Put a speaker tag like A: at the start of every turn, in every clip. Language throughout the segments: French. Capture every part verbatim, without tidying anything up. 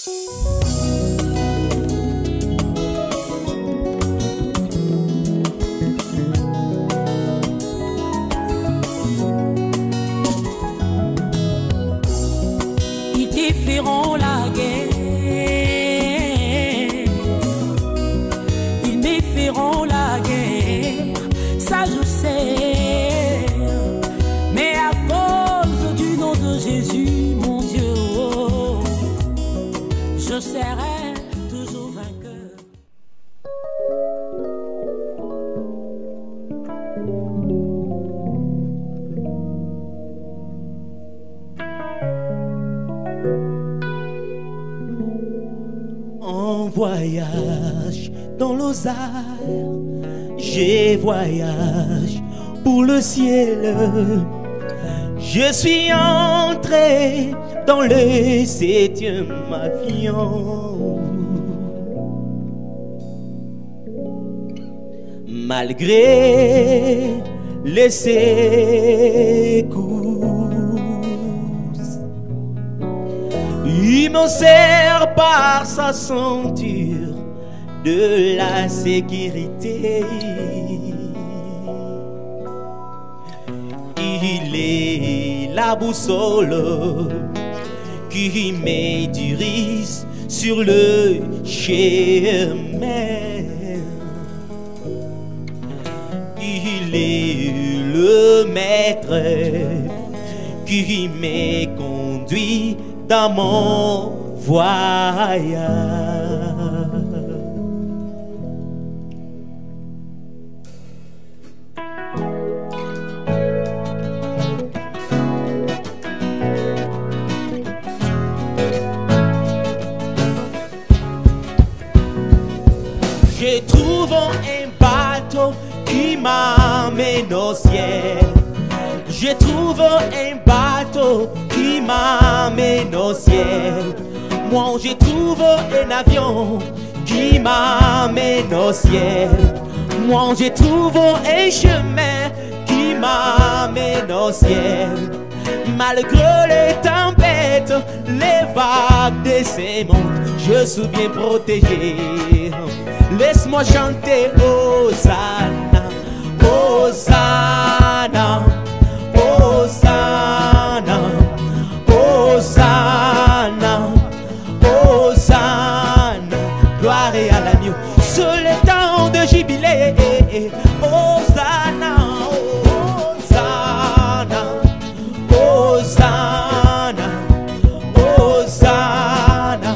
A: Ils te feront la guerre, ils me feront la guerre, ça je sais. Mais à cause du nom de Jésus, mon Dieu, oh, je serai toujours vainqueur.
B: En voyage dans l'Osaire, j'ai voyage pour le ciel. Je suis entré dans le septième avion. Malgré les secousses, il me sert par sa ceinture de la sécurité. Il est la boussole qui me dirige sur le chemin. Il est le maître qui me conduit dans mon voyage. Je trouve un bateau qui m'amène au ciel. Je trouve un bateau qui m'amène au ciel. Moi je trouve un avion qui m'amène au ciel. Moi je trouve un chemin qui m'amène au ciel. Malgré les tempêtes, les vagues de ces mondes, je suis bien protégé. Laisse-moi chanter Hosanna, Hosanna, Hosanna, Hosanna, Hosanna, gloire à l'agneau. C'est le temps de jubilé. Hosanna, Hosanna, Hosanna, Hosanna,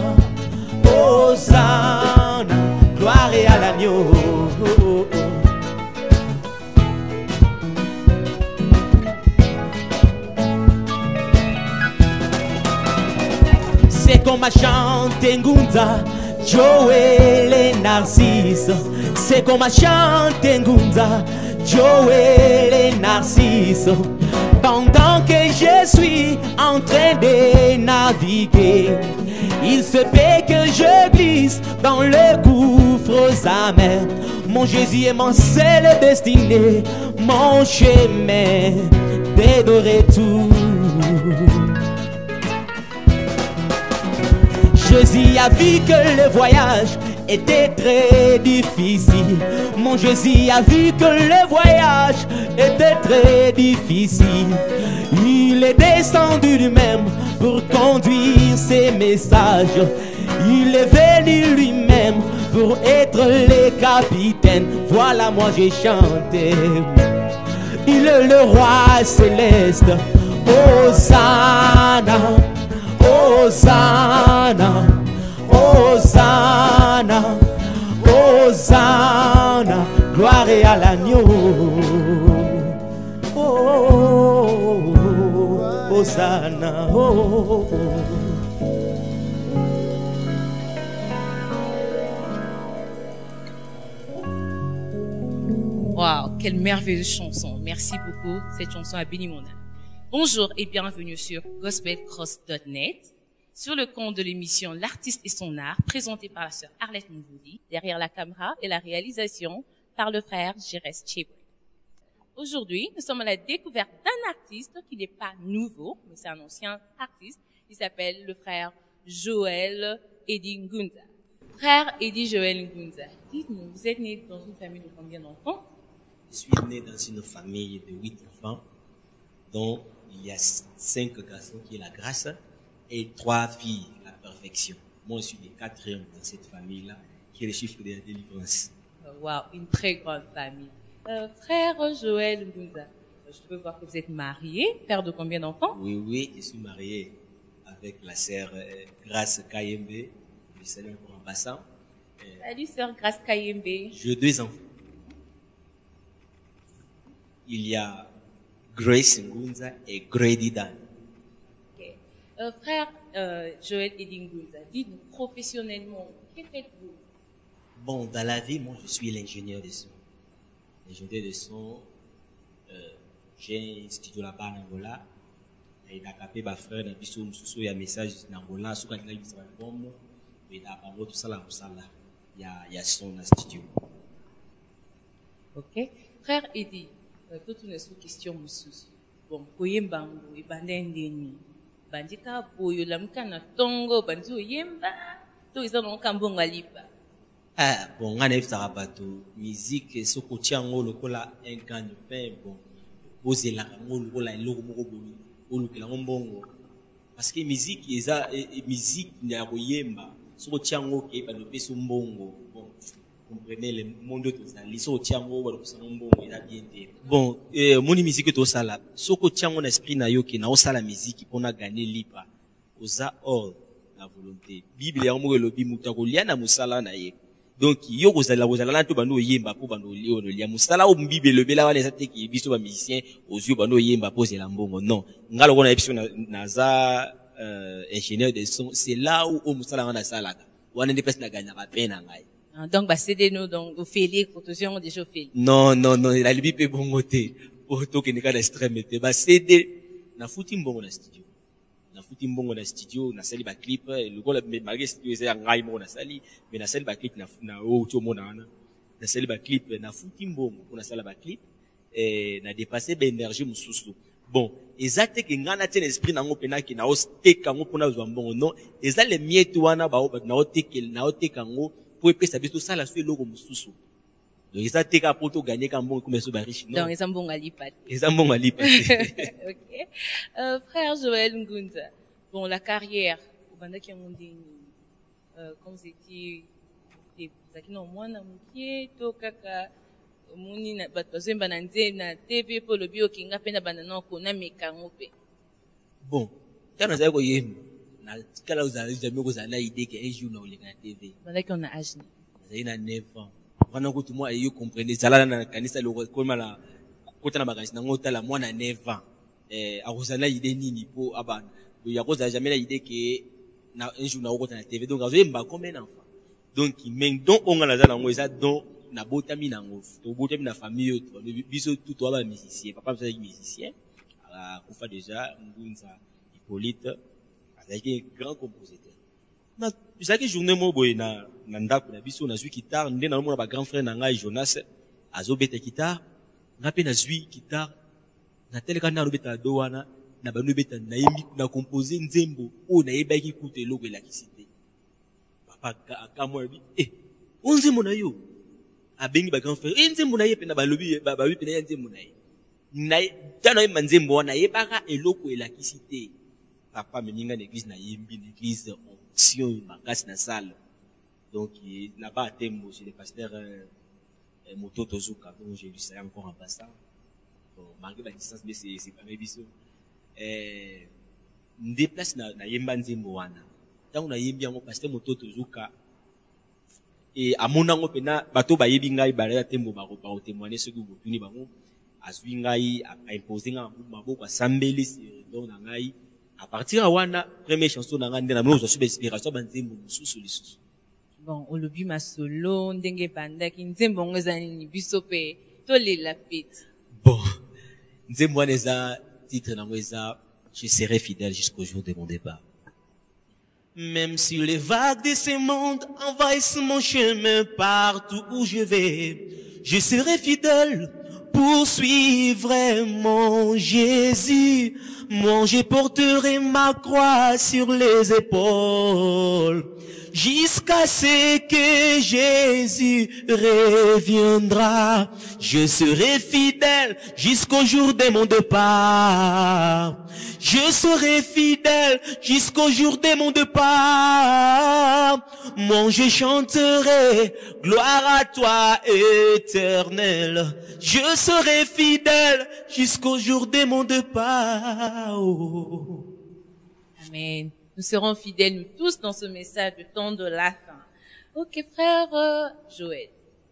B: Hosanna, gloire à l'agneau. C'est comme à chanter Ngunza, Joël et Narcisse. C'est comme à chanter Ngunza, Joël et Narcisse. Pendant que je suis en train de naviguer, il se peut que je glisse dans les gouffres amers. Mon Jésus est mon seul destiné, mon chemin de retour. Jésus a vu que le voyage était très difficile. Mon Jésus a vu que le voyage était très difficile. Il est descendu lui-même pour conduire ses messages. Il est venu lui-même pour être le capitaine. Voilà, moi j'ai chanté. Il est le roi céleste. Hosanna, Hosanna, Hosanna, Hosanna, gloire à l'agneau. Oh, oh, oh, Hosanna, oh, oh.
C: Waouh, quelle merveilleuse chanson. Merci beaucoup, cette chanson a béni mon âme. Bonjour et bienvenue sur gospel cross point net, sur le compte de l'émission L'artiste et son art, présentée par la sœur Arlette Mouvoudi, derrière la caméra et la réalisation par le frère Jérès Cheboué. Aujourd'hui, nous sommes à la découverte d'un artiste qui n'est pas nouveau, mais c'est un ancien artiste. Il s'appelle le frère Joël Eddie Ngunza. Frère Eddie Joël Ngunza, dites-nous, vous êtes né dans une famille de combien d'enfants?
D: Je suis né dans une famille de huit enfants, dont il y a cinq garçons qui est la grâce et trois filles, la perfection. Moi, je suis le quatrième dans cette famille-là, qui est le chiffre de la délivrance.
C: Waouh, une très grande famille. Euh, frère Joël Ngunza, je peux voir que vous êtes marié, père de combien d'enfants?
D: Oui, oui, je suis marié avec la sœur euh, Grace Kayembe. Je salue encore en passant. Euh,
C: Salut sœur Grace Kayembe.
D: J'ai deux enfants. Il y a Grace Ngunza et Grady Dan.
C: Okay. Euh, frère euh, Joël Eddie Ngunza, dites-nous professionnellement, que faites-vous?
D: Bon, dans la vie, moi, je suis l'ingénieur de son. L'ingénieur de son, euh, j'ai un studio là-bas en Angola. Et il a capé ma frère, il y a un message en Angola, il y a un album, il y a un tout ça là, il y a, il y a son dans le studio.
C: Ok. Frère Eddie, tout une question, monsieur. Bon, koyembango, ibandendeni. Bandika boyo lamka na tongo, bandu yemba, to isa no kambonga lipa.
D: Ah, bon, on a eu ça bateau. Musique, ce que tu as en haut, un gagne pain, bon. Posez la camoule, la logo, bolo, bolo, que la bongo. Parce que musique, ils a, musique, n'a yemba. Ce que tu as en haut, qui est pas de peso bongo. Bon, comprenez le monde de tout ça. Les autres tu as en haut, voilà, ça bongo, il a bien dit. Bon, mon musique, tout ça là. Ce que tu as en esprit, n'a yo, qui n'a pas la musique, qu'on a gagné libre. Osa or, la volonté. Bible, en haut, le bimouta, liana, musala, na ye. Donc, yo kozala kozala na to bando yemba po bando lio no lia musala o mbibe le bela wana eza teki biso ba musicien ozio bando yemba po zela mbongo non ngalo kona episode na naza euh, ingénieur de son c'est là où o musala wana salaka wana ndi pesa na ganya ba pena ngai
C: Donc ba C D no donc Ophélie protection de chauffeur.
D: Non non non la libi pe bongo te o to ke ni ka extrême te ba C D na futi mbongo na studio. Na futi mbongo na studio na sali ba clip le gola malgré studio eza ngai mo na sali mais na sali ba clip na na o to mo na na sali ba clip na futi mbongo na sala ba clip et na dépasser ba énergie mususu bon ezate ke ngana tena esprit na ngo pena ki na o steka ngo pona zo mbongo non eza le mietu wana ba na o tekel na o teka ngo po epesa biso sala so eloko mususu donc ezate ka poto gagner ka mbongo comme so ba riche non
C: donc eza mbongo alipa
D: eza mbongo alipa.
C: OK. Euh, frère Joël Ngunza, bon, la carrière, euh, comme c'était, vous non moins na mukie, to kaka, muni na batwazo bananze na T V pour le bio kinga pena banana ko na mekangope.
D: Bon, kana za ko yemba, na kala uzali jamais ko zana idée que un jour na olinga na T V.
C: Pendant qu'on a âge.
D: Zaina na neuf ans. Wana ko tout moi ayo comprendre zala na kanisa lo ko mala kota na bakanisi na ngota la mwana neuf ans. Eh, akozala idée nini po abana. Ya koza jamais la idée que na un jour na okota na T V donc azoyemba comme un enfant. Donc men donc on a za ngo eza donc na botami na ngo to botami na famille to biso tout to ba musicien papa c'est musicien a kufa déjà Ngunza Hippolyte avec un grand compositeur na bizaki journée mo boy na na ndako na biso na zwi guitare ndé na mona ba grand frère na ngai Jonas azobeta guitare ngape na zwi guitare na teleka na robeta do wana na banu beta na yembi na composer nzembo o na yebaki kuté loko la kisité papa akamwa bi eh onzembo na yo abengi ba grand frère eh nzembo na ye pe na balobi ba ba pe na nzembo na ye na tano yemba nzembo wana yebaka eloko la kisité papa meninga na église na yembi na église onction makasi na salle donc là-bas à Tembo chez le pasteur euh, Mototo Zuka donc j'ai lu ça encore en passant. Bon, malgré la distance, mais c'est, c'est pas mes bisous. Euh, déplace na, na yemba nzembo wana. Tant on a yembi yango pasteur Mototo Zuka. Et à mon ango pena, bato ba yebi ngai balaya Tembo ba ba témoigner ce que vous tuni bango. Azwi ngai a imposer nga maboko sambeli donc na ngai. À partir de wana, première chanson na ngai ndena mlozo sube inspiration ba nzembo mususu lisusu.
C: Bon, olobi masolo ndenge bandaki nzembo ngozani ni bisope to le la pete.
D: Bon, nzembo neza titre na ngweza je serai fidèle jusqu'au jour de mon départ. Même si les vagues de ce monde envahissent mon chemin partout où je vais, je serai fidèle pour suivre mon Jésus. Moi, je porterai ma croix sur les épaules.
B: jusqu'à ce que Jésus reviendra. Je serai fidèle jusqu'au jour de mon départ. Je serai fidèle jusqu'au jour de mon départ. Moi je chanterai gloire à toi éternel. Je serai fidèle jusqu'au jour de mon départ. Oh.
C: Amen. Nous serons fidèles, nous tous, dans ce message de temps de la fin. Ok, frère euh, Joël.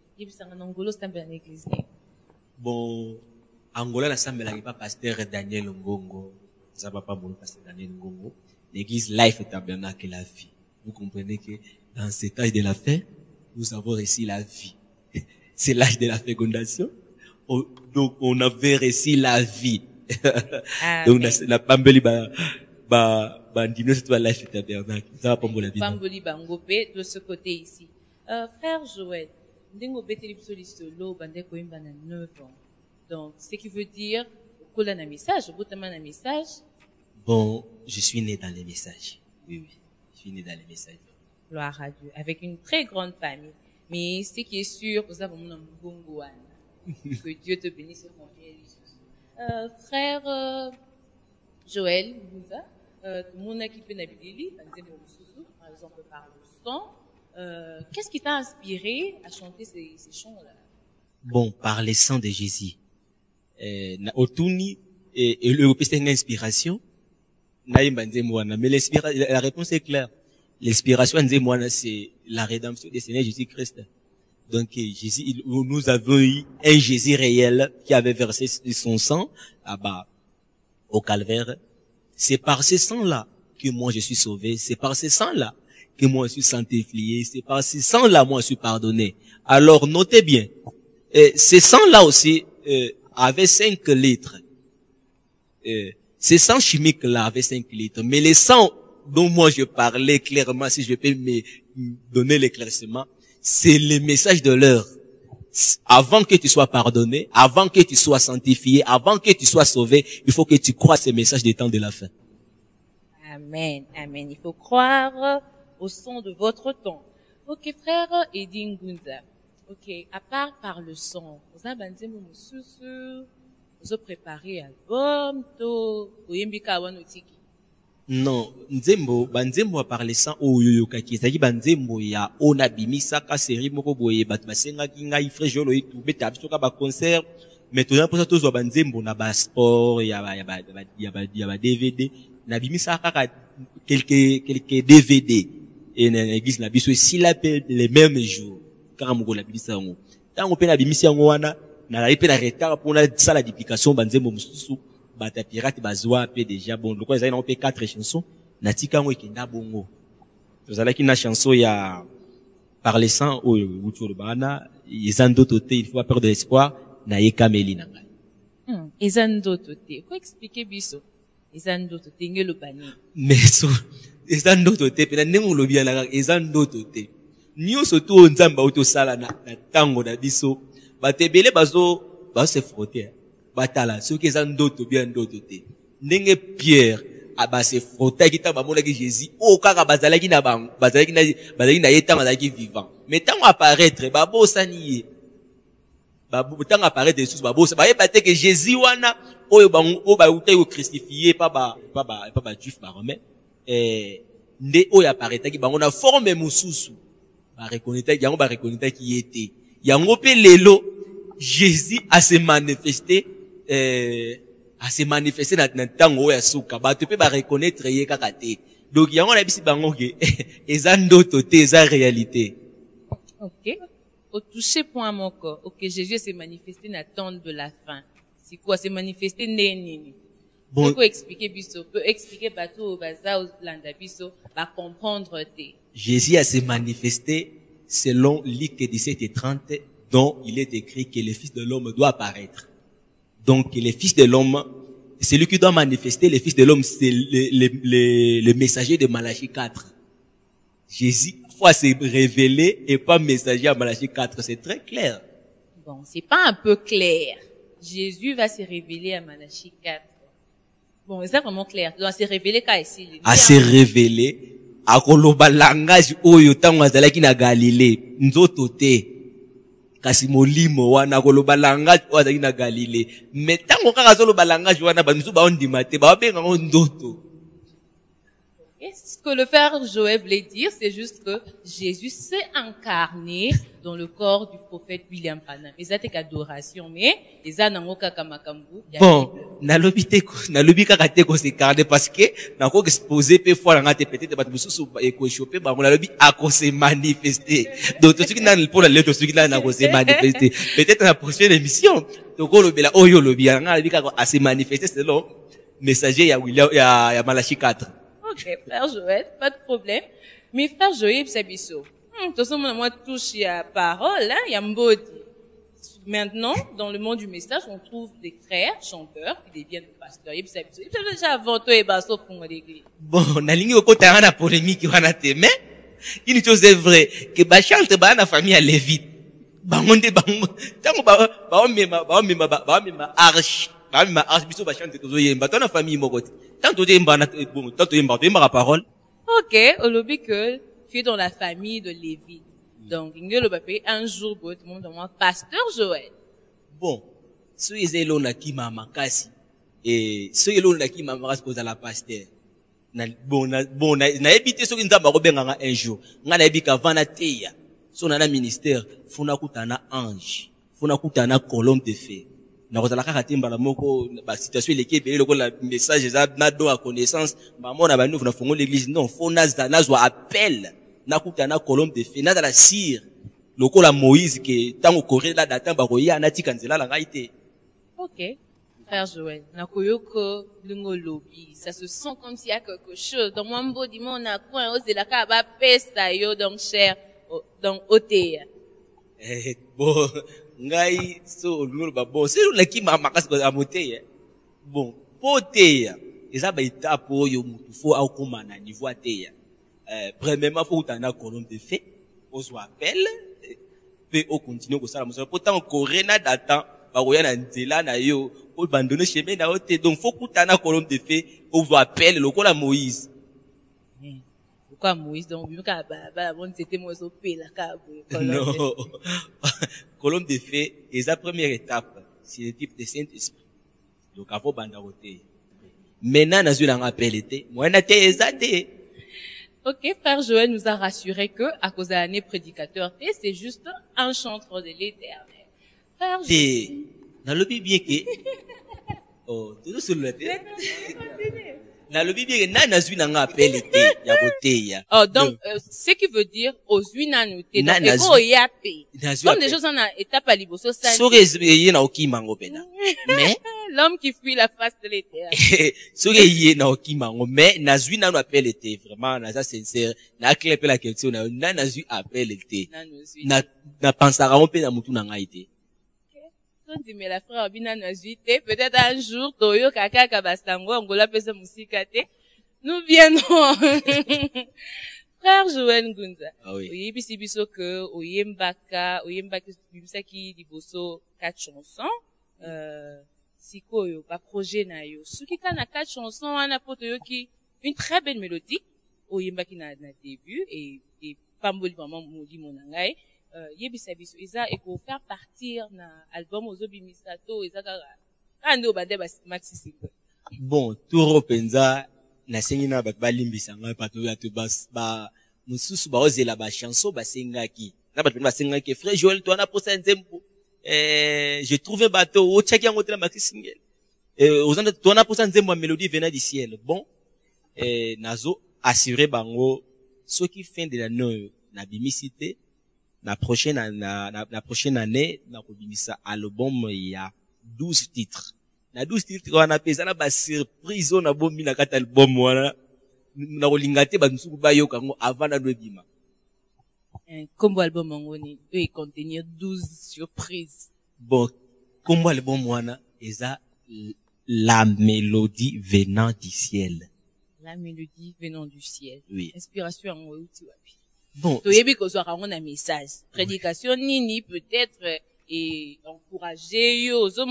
D: Bon, Angola, la salle n'est pas pasteur Daniel Ngongo. Ça va pas mon pasteur Daniel Ngongo. L'église Life Tabernacle est la vie. Vous comprenez que dans cet âge de la fin, nous avons réussi la vie. C'est l'âge de la fécondation. On, donc, on avait réussi la vie. Donc, la, la pambeli, bah, bah, bah, dis-nous, c'est toi Life Tabernacle. Ça va pas mon la vie.
C: Pambeli, bangopé, de ce côté ici. Euh, frère Joël, Ndengo Betelipso Listolo, Bandeko Imbana neuf ans. Donc, ce qui veut dire, qu'on a un message, un message.
D: Bon, je suis né dans les messages. Oui, oui. Je suis né dans les messages.
C: Gloire à Dieu. Avec une très grande famille. Mais ce qui est sûr, vous avez mon bongo. Que Dieu te bénisse et confie euh, frère, euh, Joël, euh, mon équipe Nabidili, par exemple, par le son, euh, qu'est-ce qui t'a inspiré à chanter ces, ces chants-là?
D: Bon, par les sons de Jésus. Euh, na otuni, et, et le c'est une inspiration. Mais la réponse est claire. L'inspiration, c'est la rédemption du Seigneur Jésus-Christ. Donc, Jésus, il, nous avons eu un Jésus réel qui avait versé son sang là-bas, au calvaire. C'est par ce sang-là que moi je suis sauvé. C'est par ce sang-là que moi je suis sanctifié. C'est par ce sang-là moi je suis pardonné. Alors, notez bien, euh, ce sang-là aussi euh, avait cinq litres. Euh, ce sang chimique-là avait cinq litres. Mais les sangs dont moi je parlais clairement, si je peux me donner l'éclaircissement, c'est le message de l'heure. Avant que tu sois pardonné, avant que tu sois sanctifié, avant que tu sois sauvé, il faut que tu crois ce message des temps de la fin.
C: Amen, amen. Il faut croire au son de votre temps. Ok, frère Edin Gunza. Ok, à part par le son, vous avez un vous avez préparé album, to, oyembika awanotiki.
D: Non, nzembo, banzembo a parlé sans oyoyo kaki. C'est-à-dire banzembo ya ona bimisa ka série moko boye bat basenga kinga ifre jolo itu beta bisoka ba concert. Mais tout ça tous wa banzembo na ba sport ya ba ya ba ya ba ya ba D V D na bimisa kaka quelques quelques D V D et na église na biso si l'appelle les mêmes jours. Car mo la bimisa ngo. Tango pe na bimisa ngo wana na la pe na retard pour la salle d'application banzembo mususu. Bata pirate bazwa pe déjà bon le quoi ils ont fait quatre chansons natika ngo ikenda bongo tozala ki na chanson ya parler sans au autour bana izando toté il faut pas perdre l'espoir na yekameli na ngai
C: hmm izando toté ko expliquer biso izando toté ngelo bani
D: mais so izando toté pe na ndenge lobi na izando toté nyo surtout nzamba auto sala na tango na biso batebele bazo ba se frotter batala ceux qui ont d'autres bien d'autres té ndenge Pierre aba se frotter kita ba mona ki Jésus o kaka bazala ki na ba bazala ki na bazala ki na yeta bazala ki vivant mais tant apparaître ba bosani ba tant apparaître sous ba bosa ba yebate que Jésus wana oyo ba o ba uté o crucifié pa ba pa ba pa ba juif ba romain eh nde oyo apparaître ki ba on a forme mususu ba reconnaître yango ba reconnaître ki était yango pe lelo Jésus a se manifesté euh, à se manifester dans le temps où il y a souka. Bah, tu peux pas reconnaître yé kakate. Donc, il y a un abisi bango que, ezan d'autres, ezan réalité.
C: Ok. Au toucher point mon corps. Ok, Jésus s'est manifesté dans le temps de la fin. C'est quoi? C'est manifesté nénini. Bon. Peut expliquer biso? Peut expliquer bateau, baza, landa biso, va comprendre té.
D: Jésus a se manifesté selon Luc dix-sept et trente, dont il est écrit que le Fils de l'homme doit apparaître. Donc, le Fils de l'homme, c'est lui qui doit manifester. Le Fils de l'homme, c'est le, le, le, le messager de Malachie quatre. Jésus, faut se révéler et pas messager à Malachie quatre. C'est très clair.
C: Bon, c'est pas un peu clair. Jésus va se révéler à Malachie quatre. Bon, c'est vraiment clair. Il doit se révéler quand ici.
D: À se révéler akoloba langage oyo tango azalaki na Galilée nzoto te kasi molimo wana akoloba langage oyo azalaki na Galilée mais tango kaka azoloba langage wana bamusu baondima te babenga ngo ndoto.
C: Et ce que le frère Joël voulait dire, c'est juste que Jésus s'est incarné dans le corps du prophète William Branham. Et ça, c'est adoration, mais, et ça, n'a pas kamakambu.
D: Bon, nalobi te ko, nalobi kaka te ko se carnet parce que, n'a ko exposé pe fois la ngate peut-être, bat mususu eko chopé, bah, on nalobi a ko se manifester. Donc, tout ce qui n'a pour la lettre, tout ce qui n'a n'a ko se manifester. Peut-être dans la prochaine émission, donc, on lobi la, oh, yo lobi, a nalobi kaka a se manifester, c'est le messager, ya William, ya, ya Malachi quatre.
C: Ok, frère Joël, pas de problème. Mais frère Joël, c'est biso. De toute façon, moi, touche à parole, hein, il y a mbodi. Maintenant, dans le monde du message, on trouve des frères, chanteurs, qui deviennent pasteurs. Il c'est biso. Il peut déjà avant toi et basso pour l'église.
D: Bon, na ligne au côté, on a polémique, on a té, mais, une chose est vraie, que ba chante, ba na famille à Lévite. Ba monde, ba, tango ba, ba, mema, ba, mema, ba, mema, arche. Ba, mema, arche, biso ba chante, tozo yemba, ton famille, mokote. Tant que tu es la parole.
C: Ok, au lobby que tu es dans la famille de Lévi. Donc, il y a le papier un jour, tout le monde demande pasteur Joël.
D: Bon, ce est là on qui m'a makasi et ce est là on qui m'a makasi pour la pasteur. Na bon na bon na na évité ce qui nous a marobenga un jour. Nga na ebika vana teya. So na na ministère, funa kutana ange, funa kutana colombe de feu. Na kozala kaka timba la moko ba situation l'équipe et le la message za na do à connaissance ba mona ba nous na fongo l'église non faut na na zo appel na kutana colombe de feu na la cire lokola Moïse que tango coré la data ba koya na tikanzela la ngaite.
C: OK. Frère Joël, na koyoko lungo lobby, ça se sent comme s'il y a quelque chose dans mon beau dimanche na coin ose la ka ba pesa yo donc cher donc otea.
D: Eh bon ngai so lulu ba bon c'est le qui m'a makasi ko amoteya bon poteya eza ba étape oyo mutu fo akoma na niveau ateya euh premièrement faut utana colonne de fait on soit appel pe au continuer ko sala moso pourtant corona datan ba koya na nzela na yo o bandonner chemin na ote donc faut utana colonne de fait on soit appel lokola Moïse.
C: Pourquoi Moïse donc bien ka ba ba bon c'était moi so pe la ka
D: non colonne de feu et la première étape c'est le type de Saint-Esprit donc avant bandaroté maintenant na zula appel était moi na te ezate.
C: OK, frère Joël nous a rassuré que à cause de l'année prédicateur c'est juste un chanteur de l'Éternel. Frère
D: Joël na lobi bien que oh tout sur le tête na lobi bien que na na zula appel était ya boteya.
C: Oh donc euh, ce qui veut dire aux uina noté donc eko yape comme des choses en a étape à liboso ça
D: so yé na okimango pena mais
C: l'homme qui fuit la face de l'Éternel
D: so yé na okimango mais na zuna no appel était vraiment na ça sincère na clair pe la question na na na zu appel était na na pensara on pe na mutu na ngaite.
C: Dit mais la frère bina nazuite peut-être un jour toyo kaka kabasango ngola pesa musika te nous viendrons. Frère Joël Ngunza
D: ah oui
C: oui bisi biso que oyembaka oyembaki bimsaki liboso quatre chansons euh sikoyo ba projet na yo soki kana quatre chansons wana poto yoki une très belle mélodie oyembaki na na début et et pamboli vraiment modi monangai euh yebisa biso eza eko faire partir na album ozobimisa to eza kaka ando bande ba maxi single.
D: Bon turo penza na sengi na ba balimbisa ngai pato ya to bas ba mususu ba ozela ba chanson ba sengaki na ba ba sengaki frère Joël toi na posa nzembo eh j'ai trouvé bateau o check yango te na maxi single eh ozanda toi na posa nzembo mélodie venant du ciel bon eh nazo assurer bango ce qui fin de l'année na bimisité la prochaine na, na, la prochaine année na kobimisa album ya douze titres na douze titres wana pesa na ba surprise na bombi na kata album wana na kolingate ba nsuku ba yoka ngo avant na dobima
C: un combo album ngoni peut contenir douze surprises.
D: Bon combo album wana eza la mélodie venant du ciel.
C: La mélodie venant du ciel.
D: Oui.
C: Inspiration en outi wapi.
D: Bon,
C: tu yebi ko so on a message prédication nini peut-être et encourager yo zomona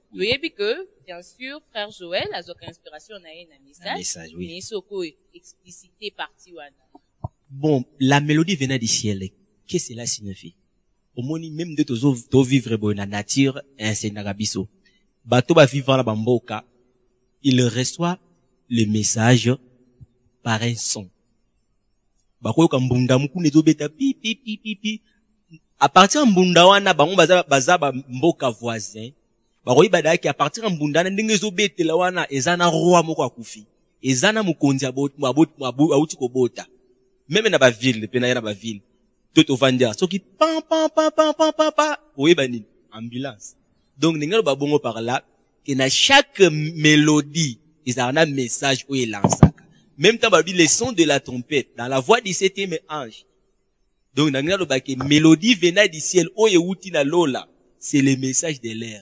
C: Vous voyez que, bien sûr, frère Joël a une inspiration on a un message.
D: Un message, oui.
C: Mais c'est quoi explicité partie wana.
D: Bon, la mélodie venait du ciel. Qu'est-ce que cela signifie? Au moins, même de to vivre bon la nature, un sénagabiso. Bato ba vivre la bamboka, il reçoit le message par un son. Bako ka mbunda mukune zo beta pi pi pi pi pi. À partir mbunda wana bango baza baza ba mboka voisin. Bako ibada ki à partir mbunda na ndenge zo betela wana ezana roi moko akufi. Ezana mukonzi abot abot abot ko bota. Même na ba ville, pe na ba ville. Tout au vandia. So qui pam pam pam pam pam pam pam. Oui bani ambulance. Donc n'engalo ba bongo par là que na chaque mélodie, ils ont un message où il lance. Même temps ba dit les sons de la trompette dans la voix du septième ange. Donc n'engalo ba que mélodie venant du ciel où yeuti na lola, c'est le message de l'air.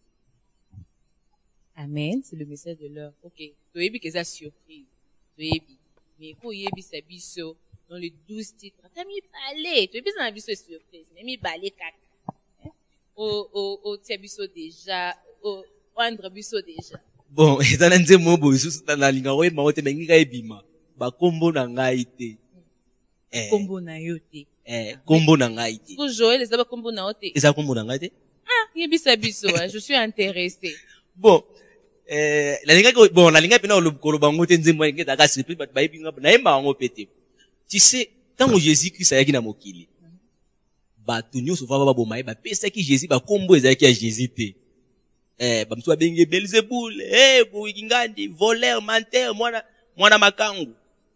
C: Amen, c'est le message de l'air. OK. Toyebi que ça surprise. Toyebi. Mais pour yebi sa biso dans les douze titres. T'as mis balé. Tu es bien dans la biso surprise. Mais mis balé caca. Au, au, au tia biso déjà. Au, Andra biso déjà.
D: Bon, et dans un mot, bon, juste dans la ligne, on va monter, mais n'inga ebima. Ba kombo na ngaite.
C: Eh. Kombo na yote.
D: Eh, kombo na ngaite.
C: Pour Joël, les aba kombo na yote.
D: Eza kombo na ngaite?
C: Ah, yebi sa biso, je suis intéressé.
D: Bon. Eh, la linga, bon, la linga, pina, le kolobango, tenze, moi, n'inga, daga, c'est plus, bah, bah, ebinga, na yemba, on pété. Tu sais, tant que Jésus-Christ a yaki na mokili, ba tunyo so va ba bomaye ba pesa ki Jésus ba kombo ezaki ya Jésus te. Eh ba mtu abenge Belzebul, eh bo ingandi, voleur, menteur, mwana mwana makangu.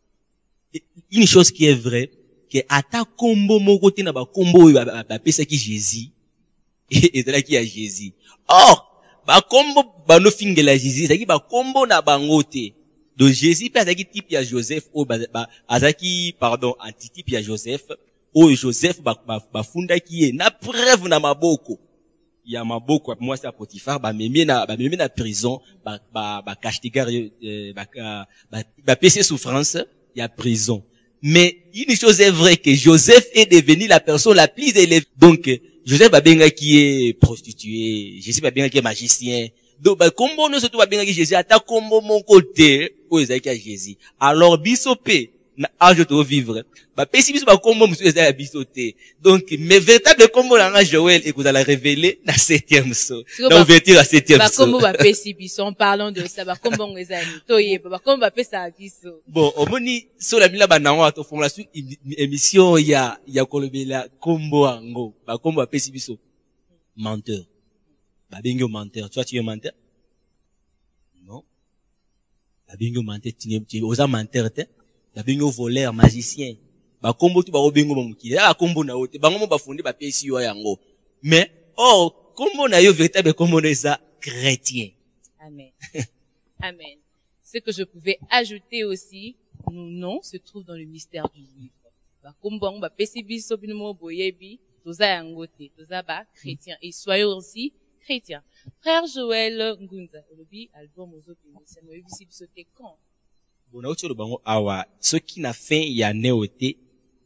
D: Une chose qui est vraie, que ata kombo moko te na ba kombo ba pesa ki Jésus et ezalaki ya Jésus. Or, ba kombo ba no fingela Jésus, ezaki ba kombo na bango te. Donc Jésus peut azaki type ya Joseph ou ba azaki pardon antitype ya Joseph ou Joseph ba ba, ba funda qui est na preuve na maboko ya maboko moi c'est Potiphar ba memi na ba memi na prison ba ba ba castigar ba ba ba passer souffrance ya prison. Mais une chose est vraie que Joseph est devenu la personne la plus élevée. Donc Joseph ba benga qui est prostitué, Jésus ba benga qui est magicien. Donc ba kombo no surtout ba benga qui Jésus ata kombo mon côté o ezaki ya Jésus. Alors biso pe na âge de vivre ba pesi biso ba kombo musu ezaki ya biso te. Donc mes véritables kombo na Joël et vous allez révéler na septième saut. Na ouverture à septième saut.
C: Ba kombo ba pesi biso en parlant de ça ba kombo ezali toye ba kombo ba pesa biso.
D: Bon omoni so la mila ba nango ato formation émission ya ya kolobela kombo ango ba kombo ba pesi biso menteur. Ba bingo menteur, toi tu es menteur? Non. Ba bingo menteur, tu es osa menteur te. Ba bingo voleur, magicien. Ba kombo tu ba bingo mukile. Ba kombo na ote. Ba ngomo ba fondé ba pesi yo yango. Mais oh, kombo na yo véritable kombo na ça chrétien.
C: Amen. Amen. Ce que je pouvais ajouter aussi, nos noms se trouvent dans le mystère du livre. Ba kombo ba pesi biso bino boyebi, toza yango te, toza ba chrétien et soyons aussi chrétien. Frère Joël Ngunza, le album aux autres, c'est moi ici sauter quand.
D: Bon, na autre bango awa, ce qui n'a fait ya néoté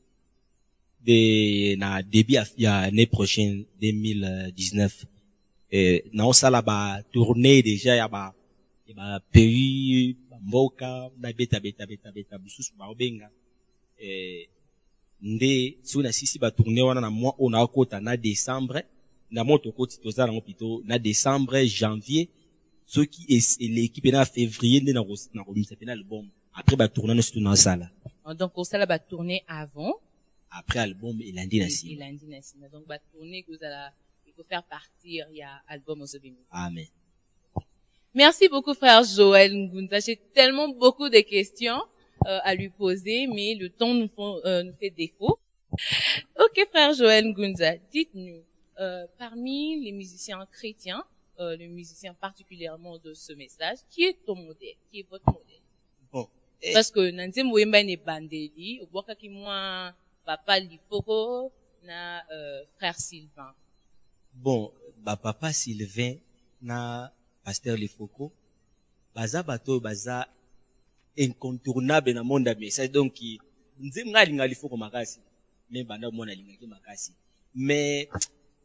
D: de na début ya année prochaine deux mille dix-neuf. Eh na osala ba tournée déjà ya ba ya ba pays mboka na beta beta beta beta bususu ba obenga. Eh nde suna sisi ba tournée wana na mois on a kota na décembre. Na moto koti toza na mopito na décembre janvier ce qui est l'équipe na février na na komisa pena album après ba tourner no surtout na sala
C: donc on sala ba tourner avant
D: après album et lundi na si
C: et lundi na si donc ba tourner que vous allez il faut faire partir il y a album aux obémis.
D: Amen.
C: Merci beaucoup frère Joël Ngunza, j'ai tellement beaucoup de questions euh, à lui poser mais le temps nous, font, euh, nous fait défaut. OK frère Joël Ngunza, dites-nous Euh, parmi les musiciens chrétiens, euh, le musicien particulièrement de ce message, qui est ton modèle, qui est votre modèle?
D: Bon.
C: Eh. Parce que nanti mouemba ne bandeli, oboka ki moi papa Lifoko na euh, frère Sylvain.
D: Bon, ba papa Sylvain na pasteur Lifoko, baza bato baza incontournable na monde message donc nzim nga linga Lifoko makasi, mais banda mona linga ki makasi. Mais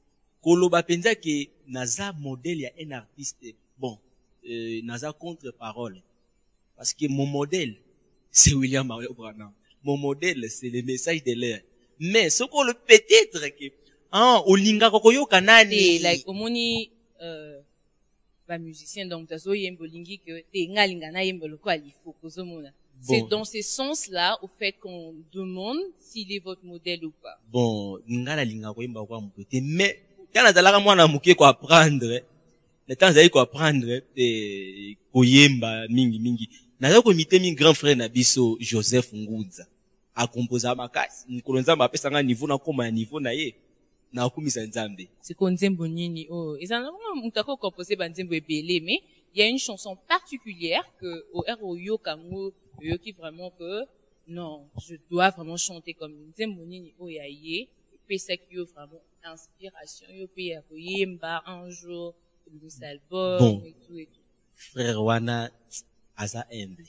D: Koloba penza que naza modèle ya un artiste bon, euh, naza contre-parole. Parce que mon modèle, c'est William Mario Branham. Mon modèle, c'est le message de l'air. Mais ce qu'on le peut-être que ah olinga kokoyo kanani
C: like omoni euh ba musicien donc tazo yembo lingi que te ngalinga na yembo loko alifo kozomona. C'est dans ce sens-là au fait qu'on demande s'il est votre modèle ou pas.
D: Bon, ngala linga ko yemba kwa mkote mais kana zalaka mwana mukie ko apprendre. Le temps zali ko apprendre te koyemba mingi mingi. Na ko imiter min grand frère na biso Joseph Ngudza. A composer makasi. Nkolonza mba pesa nga niveau na koma ya niveau na ye. Na kumisa nzambe.
C: C'est qu'on nzembo nini oh, et ça normalement mutako composer ba nzembo ebele mais il y a une chanson particulière que au R O yo kango yo qui vraiment que non, je dois vraiment chanter comme nzembo nini oh ya ye pesa ki yo vraiment inspiration yo pe ya koyemba un jour des albums bon. Et tout et tout.
D: Frère wana asa humble.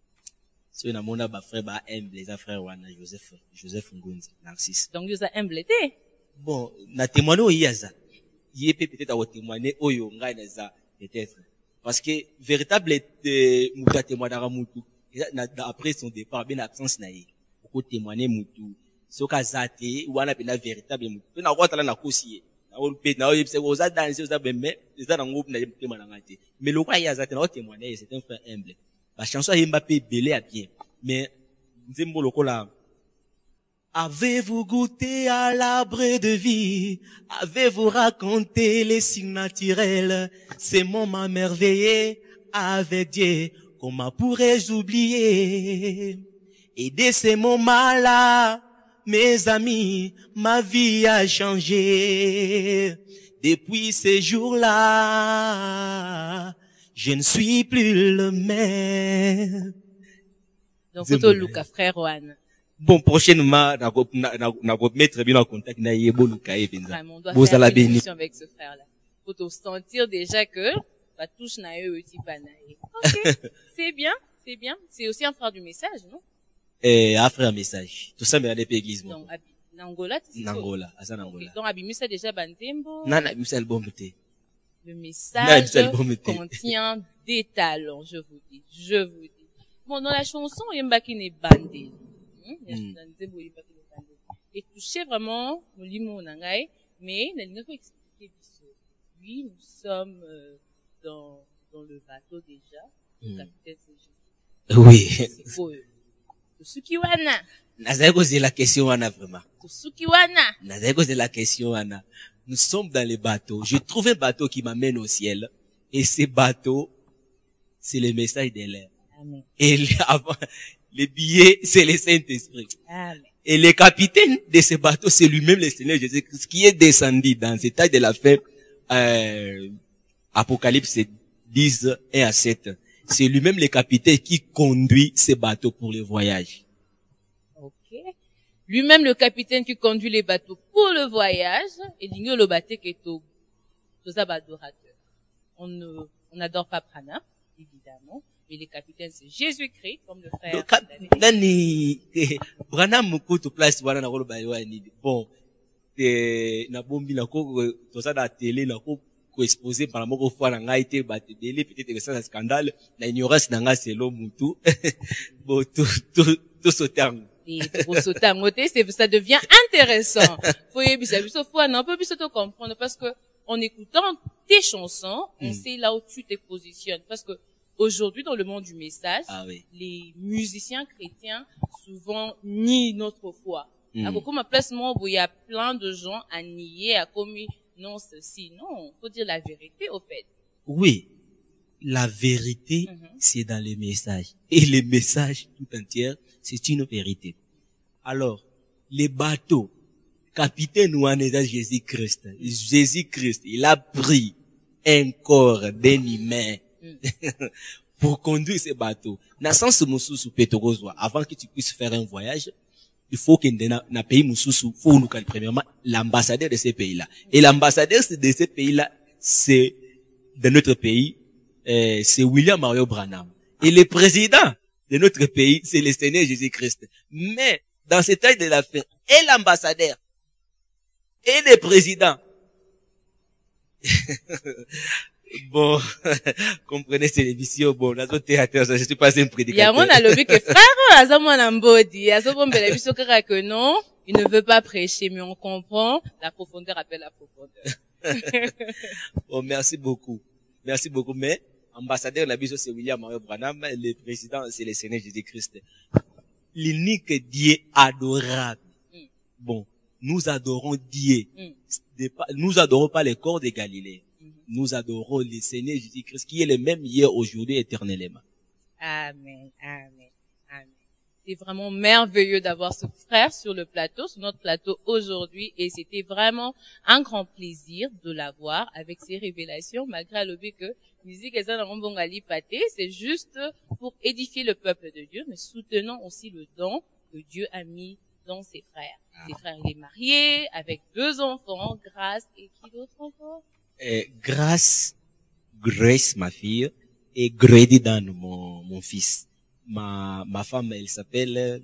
D: So na mona ba frère ba humble eza frère wana Joseph Joseph Ngunzi Narcisse.
C: Donc yo za humble té.
D: Bon, na témoigner oyaza. Yé peut peut-être à témoigner oyo ngai na za peut-être. Parce que véritable euh, muta témoignera mutu après son départ bien absence na ye. Ko témoigner mutu. Soka zate wana pena véritable mutu. Pena kwa tala na kosie. Na o pe na o yebse ko za danser o za bembe, za na ngop na témoigner ngate. Mais le quoi ya zate na o témoigner c'est un frère humble. La chanson est Mbappé belé à bien. Mais nzembo lokola avez-vous goûté à l'arbre de vie? Avez-vous raconté les signes naturels? Ces moments merveilleux avec Dieu, comment pourrais-je oublier? Et dès ces moments-là, mes amis, ma vie a changé. Depuis ces jours-là, je ne suis plus le même.
C: Donc, photo Luka, frère Juan.
D: Bon, prochainement, na go na na go mettre bien en contact na yebo Luka et Benza.
C: Vraiment, on doit faire une émission avec ce frère-là. Faut te sentir déjà que bah touche na eux aussi pas na. Ok, c'est bien, c'est bien. C'est aussi un frère du message, non?
D: Eh, un frère message. Tout ça mais à l'église.
C: Donc, Nangola, tu sais.
D: Nangola, asa Nangola.
C: Donc, Abimisa déjà bantembo.
D: Non, non, c'est album té.
C: Le message contient des talents, je vous dis, je vous dis. Bon, dans la chanson, Yembaki n'est bandé. Et toucher vraiment le limon nangai, mais n'a pas expliqué oui, nous sommes euh, dans dans le bateau déjà. Mm. Capitaine c'est
D: oui.
C: C'est quoi? Tsukiwana.
D: Nazako c'est la question wana vraiment.
C: Tsukiwana.
D: Nazako c'est la question wana. Nous sommes dans les bateaux. Je trouve un bateau qui m'amène au ciel, et ce bateau, c'est le message de l'air.
C: Amen.
D: Et avant, les billets, c'est le Saint-Esprit.
C: Amen.
D: Et le capitaine de ce bateau, c'est lui-même le Seigneur Jésus-Christ qui est descendu dans cet âge de la fin, euh, Apocalypse dix, un à sept. C'est lui-même le capitaine qui conduit ce bateau pour le voyage.
C: Ok. Lui-même le capitaine qui conduit les bateaux pour le voyage, et l'igno le bateau qui est au, aux adorateurs. On ne, on n'adore pas Prana, évidemment. Mais le capitaine, c'est Jésus-Christ, comme le frère.
D: Nani, Branham mukutu place wana na kolo bayo ni bon. Eh, na bombi na ko to ça da télé na ko ko exposer par moko fois na ngai te ba télé peut-être que ça un scandale na ignorance na nga selo mutu. Bon tout tout tout ce terme.
C: Et pour ce terme, ça devient intéressant. Faut y bisa biso fois non peut biso te comprendre parce que en écoutant tes chansons, on mm. sait là où tu te positionnes parce que aujourd'hui, dans le monde du message,
D: ah, oui.
C: les musiciens chrétiens souvent nient notre foi.
D: Mm.
C: Alors, comme à place où il y a plein de gens à nier, à commis, non, ceci, non, faut dire la vérité, au fait.
D: Oui. La vérité, mm-hmm. c'est dans les messages. Et les messages tout entier, c'est une vérité. Alors, les bateaux, capitaine Ouaneza Jésus-Christ, Jésus-Christ, il a pris un corps d'un humain pour conduire ces bateaux. Na sens mususu petogozwa, avant que tu puisses faire un voyage, il faut que na, na pays mususu, faut nous connaître premièrement l'ambassadeur de ces pays-là. Et l'ambassadeur de ces pays-là, c'est de notre pays, euh, c'est William Mario Branham. Et le président de notre pays, c'est le Seigneur Jésus-Christ. Mais dans cet âge de la fin, et l'ambassadeur et le président Bon, comprenez cette émission, bon, dans notre théâtre, je suis pas un prédicateur.
C: Il y a mon alobi que frère, Azamon Ambodi, Azamon Belabiso que non, il ne veut pas prêcher, mais on comprend, la profondeur appelle la profondeur.
D: Bon, merci beaucoup. Merci beaucoup, mais, ambassadeur Nabiso, c'est William Mario Branham, le président, c'est le Seigneur Jésus-Christ. L'unique Dieu adorable. Mm. Bon, nous adorons Dieu. Mm. Nous adorons pas les corps de Galilée. Mm. Nous adorons le Seigneur Jésus-Christ qui est le même hier, aujourd'hui, éternellement.
C: Amen, amen, amen. C'est vraiment merveilleux d'avoir ce frère sur le plateau, sur notre plateau aujourd'hui, et c'était vraiment un grand plaisir de l'avoir avec ses révélations, malgré l'objet que musique c'est juste pour édifier le peuple de Dieu, mais soutenant aussi le don que Dieu a mis dans ses frères. Ah. Ses frères, il est marié, avec deux enfants, Grâce, et qui d'autre encore?
D: Eh, Grâce, Grace, ma fille, et Grady Dan, mon, mon fils. Ma, ma femme, elle s'appelle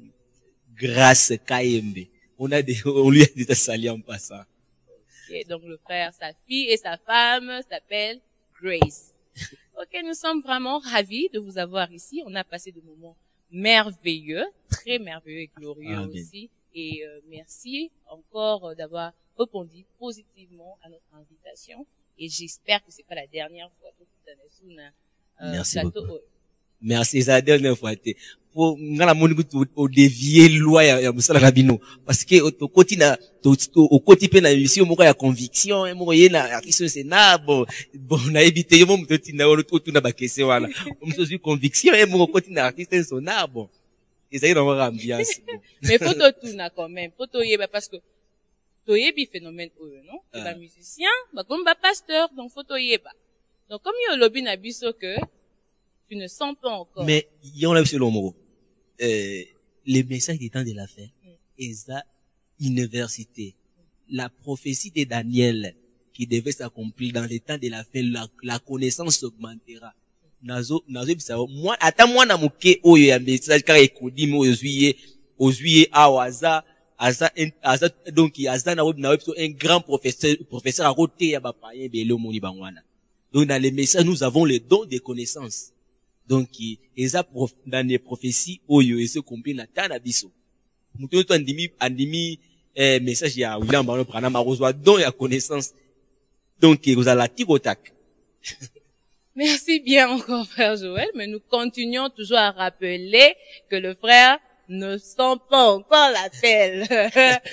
D: Grâce K M B. On a des, on lui a dit de saluer en passant.
C: Okay, donc le frère, sa fille et sa femme s'appellent Grace. Ok, nous sommes vraiment ravis de vous avoir ici. On a passé des moments merveilleux, très merveilleux et glorieux Amen. Aussi. Et euh, merci encore euh, d'avoir répondu positivement à notre invitation. Et j'espère que c'est pas la dernière fois que vous avez un
D: Merci plateau. Beaucoup. Merci, c'est la dernière fois. Pour ngala moni au dévier loi ya ya musala rabino parce que au côté na au côté pe na mission moko ya conviction et moko yena artiste c'est na bon bon na éviter yo mo toti na o tout na bakese wala on se conviction et moko côté na artiste c'est na bon et ça y dans leur ambiance
C: mais photo tout na quand même photo yeba parce que to yebi phénomène oyo non c'est ba musicien ba comme ba pasteur donc photo yeba donc comme yo lobby na biso que tu ne sens pas encore
D: mais yon l'a selon moi Euh, les messages des temps de la fin, mm. et ça, université, mm. la prophétie de Daniel, qui devait s'accomplir dans les temps de la fin, la, la connaissance augmentera. Nazo, nazo, moi, attends, moi, na muke, oyo, ya message, car ekodi, mo, ozuye, ozuye, awaza, aza, aza, donc, aza, na, na, un grand professeur, professeur, à côté, ya, ba, paye, bele, moni, bangwana. Donc, dans les messages, nous avons le don de connaissances. Donc, eza dans les prophéties, oyo, et se compris na ta na biso. Moutou to andimi, andimi, eh, message ya William Mario Branham, arroswa don ya connaissance. Donc, vous allez la tigotak.
C: Merci bien encore, frère Joël, mais nous continuons toujours à rappeler que le frère ne sent pas encore l'appel. Frère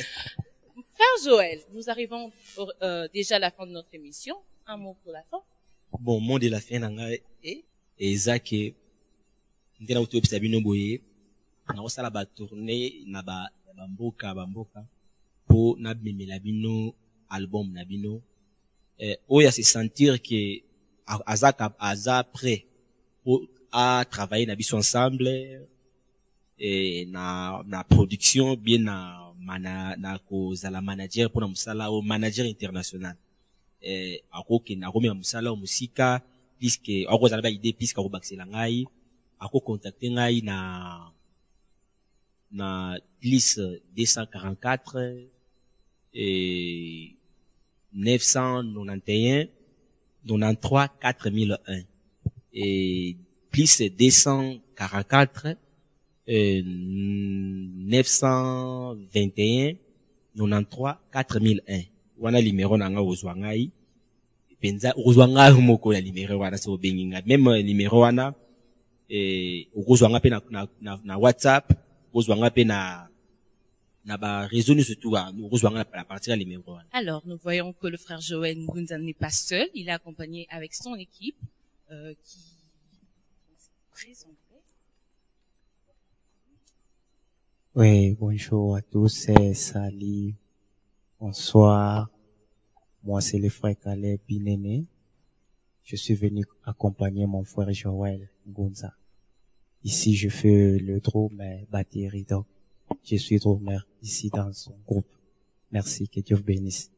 C: Joël, nous arrivons euh, déjà à la fin de notre émission. Un mot pour la fin.
D: Bon, mot de la fin, nanga, et, et ça que, ndena utu obisa bino boye, na osala ba tourner, na ba, ba mboka, ba mboka, po na bimela bino, album na bino, eh, oya se sentir que, aza, aza prêt, pour, à travailler na biso ensemble, et na, na production, bien na, mana, na koza la manager, pour na musala, au manager international. Eh, ako ke na rome musala, au musika, puisque ako zalaba idée puisque ako baxela ngai ako contacter ngai na na plus deux cent quarante-quatre et neuf cent quatre-vingt-onze quatre-vingt-treize quatre mille un et plus deux cent quarante-quatre euh, neuf cent vingt et un quatre-vingt-treize quatre mille un wana numéro nanga ozwa ngai penza uzwanga moko ya numéro wana so benginga même numéro wana eh uzwanga pe na na, na WhatsApp uzwanga pe na na ba réseau nous surtout uzwanga à partir de numéro wana.
C: Alors nous voyons que le frère Joël Ngunza n'est pas seul, il est accompagné avec son équipe euh, qui présente.
E: Oui, bonjour à tous, c'est Sali. Bonsoir. Moi, c'est le frère Caleb Binene. Je suis venu accompagner mon frère Joël Ngunza. Ici, je fais le drum et batterie, donc je suis drummer ici dans son groupe. Merci, que Dieu vous bénisse.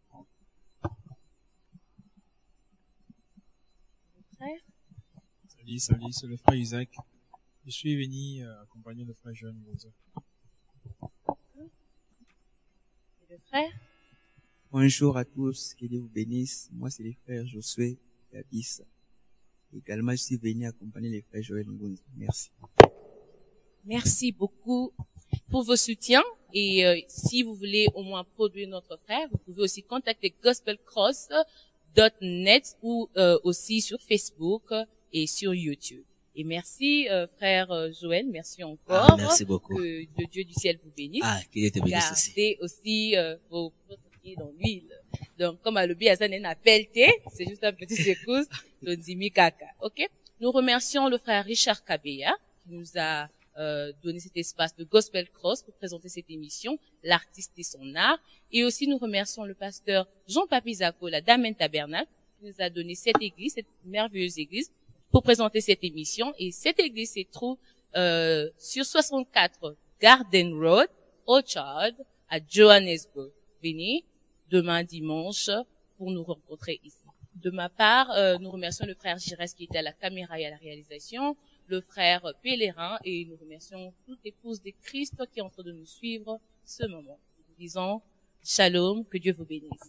F: Salut, salut, c'est le frère Isaac. Je suis venu euh, accompagner le frère Joël Ngunza.
C: Et le frère?
G: Bonjour à tous, que Dieu vous bénisse. Moi, c'est les frères Josué et Abyss. Également, je suis venu accompagner les frères Joël Ngunza. Merci.
C: Merci beaucoup pour vos soutiens. Et euh, si vous voulez au moins produire notre frère, vous pouvez aussi contacter gospel cross dot net ou euh, aussi sur Facebook et sur YouTube. Et merci, euh, frère Joël, merci encore.
D: Ah, merci beaucoup.
C: Que le Dieu du ciel vous bénisse.
D: Ah, qu'il Dieu te bénisse aussi.
C: Gardez aussi euh, vos pieds dans l'huile. Donc, comme à l'objet, ça n'est pas pelleté, c'est juste un petit secousse, l'onzimi kaka. Ok? Nous remercions le frère Richard Kabeya, qui nous a euh, donné cet espace de Gospel Cross pour présenter cette émission, l'artiste et son art. Et aussi, nous remercions le pasteur Jean-Papi Zako, la Damen Tabernacle, qui nous a donné cette église, cette merveilleuse église, pour présenter cette émission. Et cette église se trouve euh, sur soixante-quatre Garden Road, Orchard, à Johannesburg. Venez demain dimanche pour nous rencontrer ici. De ma part, euh, nous remercions le frère Girès qui était à la caméra et à la réalisation, le frère Pèlerin, et nous remercions toute l'épouse de Christ qui est en train de nous suivre ce moment. Nous disons shalom, que Dieu vous bénisse.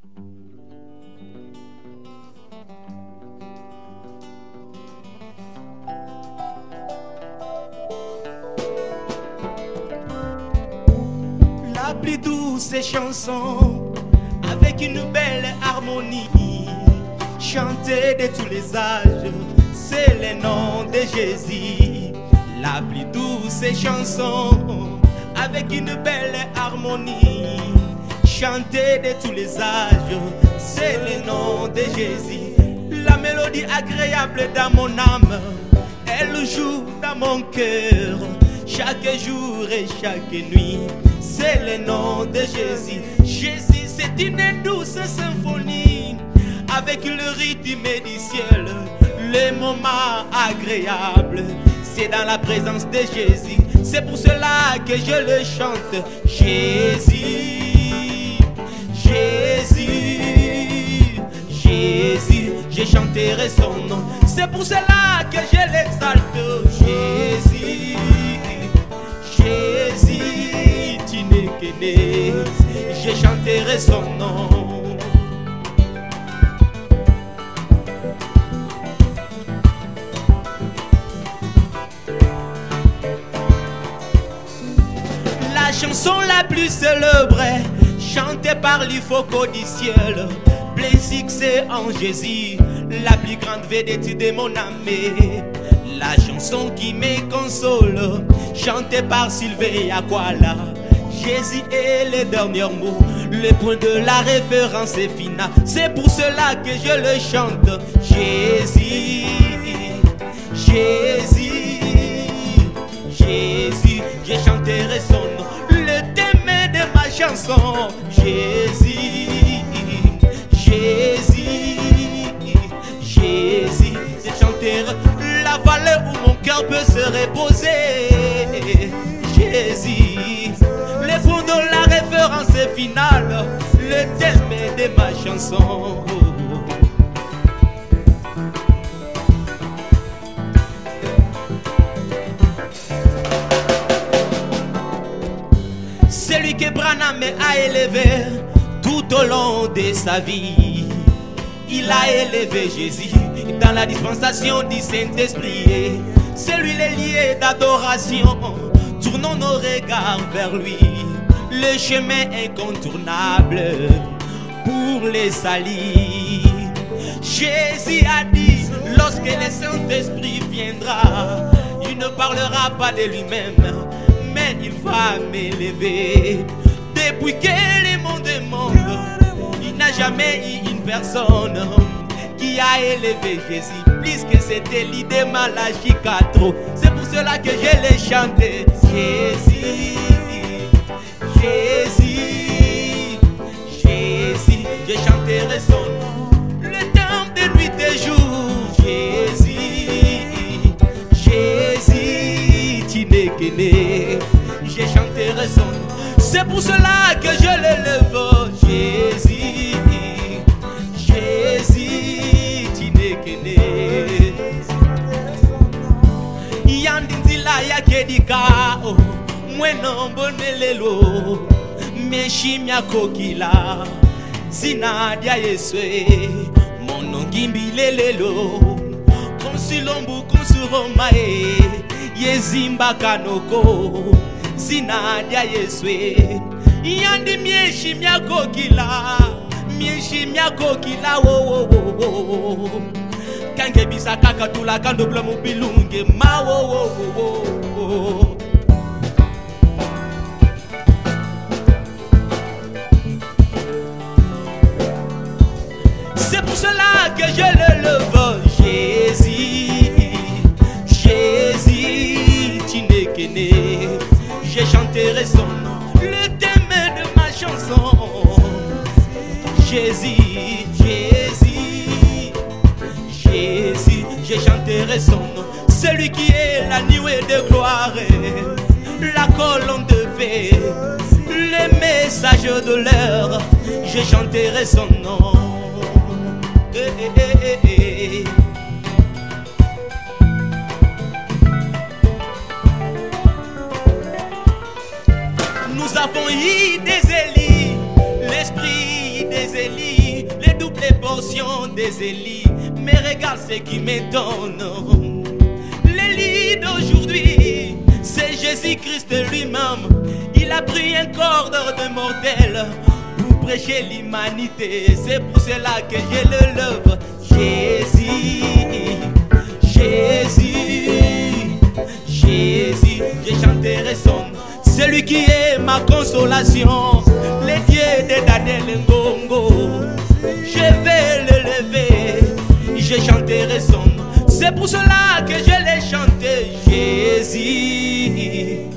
B: La plus douce chanson avec une belle harmonie, chantée de tous les âges, c'est le nom de Jésus. La plus douce chanson avec une belle harmonie, chantée de tous les âges, c'est le nom de Jésus. La mélodie agréable dans mon âme, elle joue dans mon cœur, chaque jour et chaque nuit, c'est le nom de Jésus. Jésus, c'est une douce symphonie, avec le rythme du ciel, les moments agréables, c'est dans la présence de Jésus. C'est pour cela que je le chante. Jésus, Jésus, Jésus, je chanterai son nom. C'est pour cela que je l'exalte. Jésus, Jésus, tu n'es que né, je chanterai son nom. La chanson la plus célèbre, chantée par l'Ifoko du ciel, plein succès en Jésus, la plus grande vedette de mon âme. La chanson qui me console, chantée par Sylvain Aquala. Jésus est le dernier mot, le point de la référence est finale. C'est pour cela que je le chante. Jésus, Jésus, Jésus, je chanterai son nom. Le thème de ma chanson. Jésus, Jésus, Jésus, je chanterai la vallée où mon cœur peut se reposer. Jésus, le fond de la référence finale, le thème de ma chanson. Celui que Branham a élevé tout au long de sa vie, il a élevé Jésus dans la dispensation du Saint-Esprit. C'est lui le lieu d'adoration. Tournons nos regards vers lui, le chemin incontournable pour les salir. Jésus a dit, lorsque le Saint-Esprit viendra, il ne parlera pas de lui-même, mais il va m'élever. Depuis que le monde est monde, il n'a jamais eu une personne qui a élevé Jésus plus que c'était l'idée Malachi quatre. C'est pour cela que je l'ai chanté. Jésus, Jésus, Jésus, je chanterai son nom le temps de nuit et jour. Jésus, Jésus, tu n'es que né, je chanterai son nom. C'est pour cela que je l'élève. Jésus, Jésus, tu n'es que né. Yandinzila ya kedika, mweno mbonelelo, meshimya kokila, Zinadia Yeswe, mon ngimbi lelelo, consulombu consuromae, Yezimba kanoko, Zinadia Yeswe, Yandi mieshi miako kila, mieshi miako kila wo wo wo. Kange bisa kaka tula kando blamo bilunge ma wo wo wo. C'est pour cela que je le lève, Jésus, Jésus, Tinekene. Je chanterai son nom, le thème de ma chanson. Jésus, Jésus, Jésus, je chanterai son nom. Celui qui est la nuée de gloire, la colonne de paix, le message de l'heure. Je chanterai son nom. Eh, eh, eh, eh, eh. Nous avons eu des Élis, l'esprit des Élis, les doubles portions des Élis. Mais regarde ce qui m'étonne. L'Élie d'aujourd'hui, c'est Jésus-Christ lui-même. Il a pris un corps de mortel pour prêcher l'humanité. C'est pour cela que je le lève. Jésus, Jésus, Jésus, je chanterai son nom. Celui qui est ma consolation, les dieux de Daniel Ngongo, je vais le lever, je chanterai son nom. C'est pour cela que je l'ai chanté. Jésus,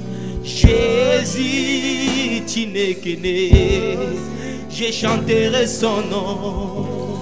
B: Jésus, Tinekene, je chanterai son nom.